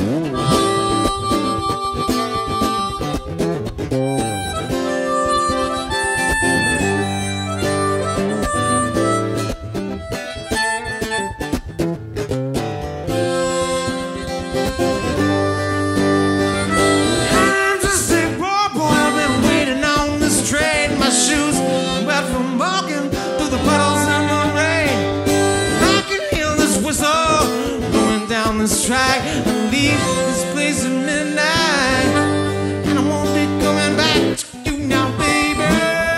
Track and leave this place at midnight, and I won't be coming back to you now, baby.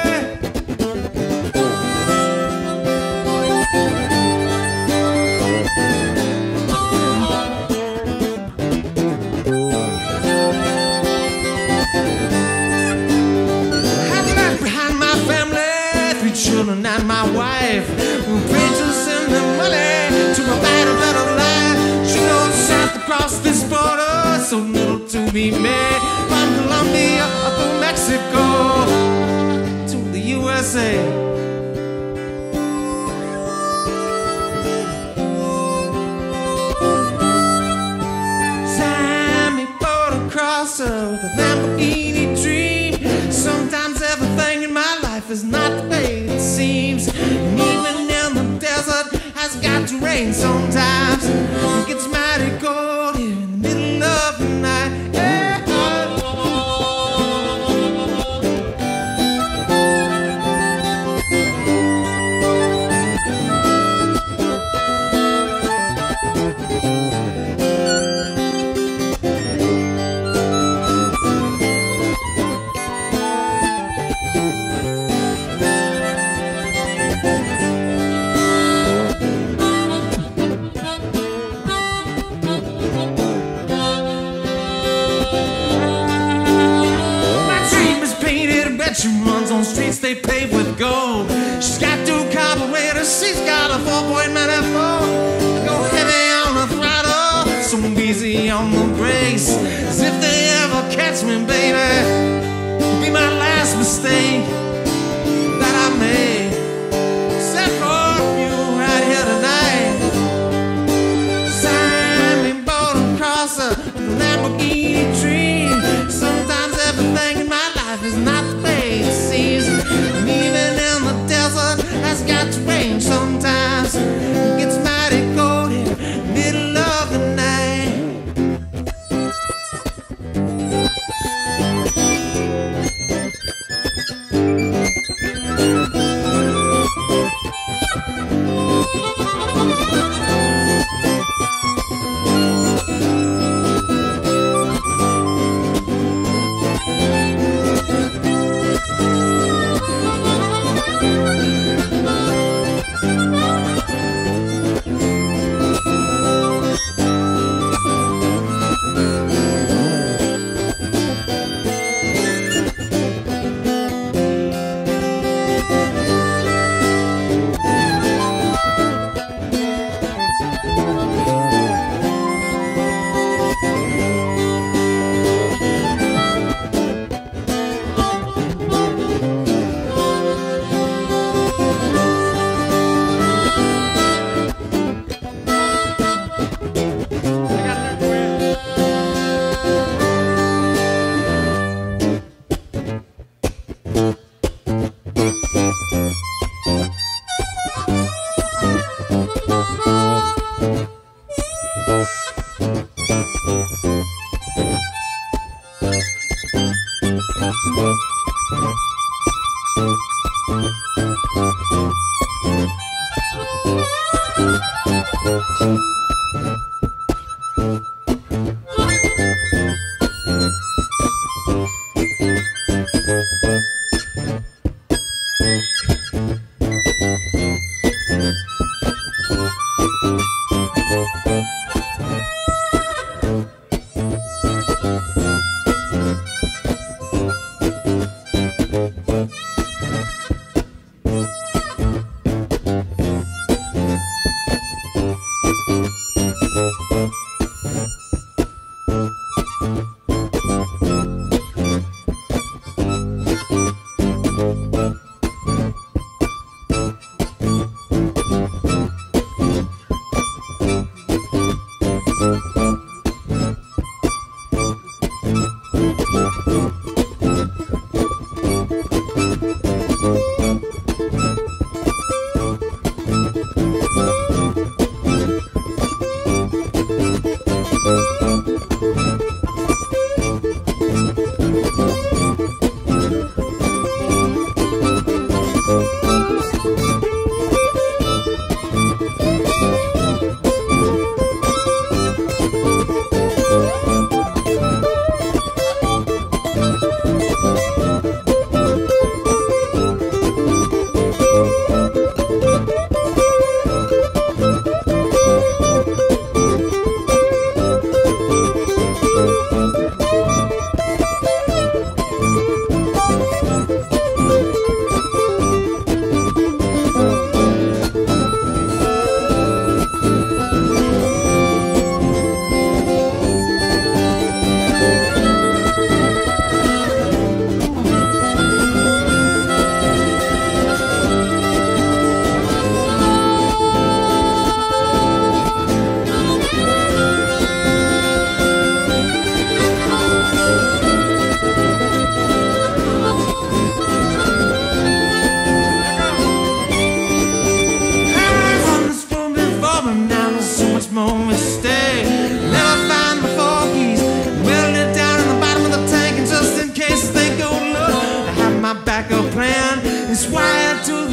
I left behind my family, 3 children and my wife, who paid to send them money to provide a better life. Across this border, so little to be made, from Colombia up to Mexico to the USA. Sammy Bordercrosser with a Lamborghini dream. Sometimes everything in my life is not the way it seems, and even in the desert has got to rain sometimes. It gets mighty cold here in the middle of the night. Yeah. She runs on streets they pave with gold. She's got 2 carburetors, she's got a 4.94. Go heavy on the throttle, so easy on the brakes. As if they ever catch me, baby, it'll be my last mistake that I made. Except for you right here tonight. Sammy Bordercrosser, Lamborghini dream. Sometimes everything in my life is not the way it seems, and even in the desert has got to rain sometimes. It gets mighty cold in the middle of the night.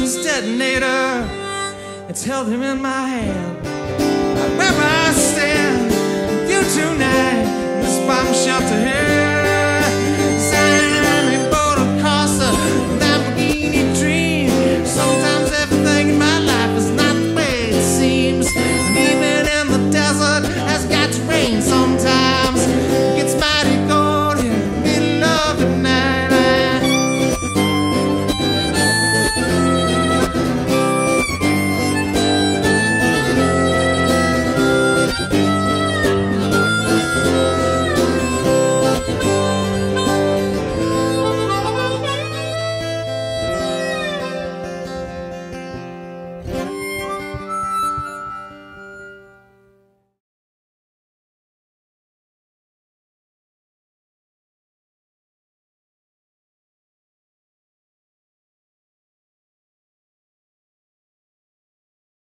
this detonator. It's held him in my hand. Where I stand,